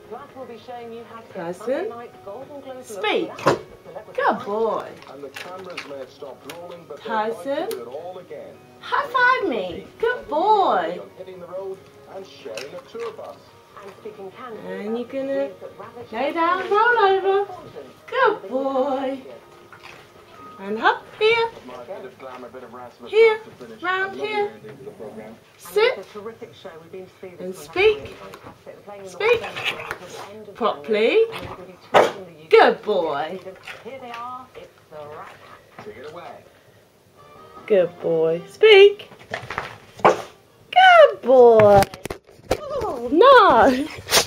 Tyson, speak. Good boy. Tyson, high five me. Good boy. And you're gonna lay down and roll over. Good boy. And up here. Here. Round here. Sit. And speak. Speak. Properly. Good boy. Good boy. Speak. Good boy. Oh, no.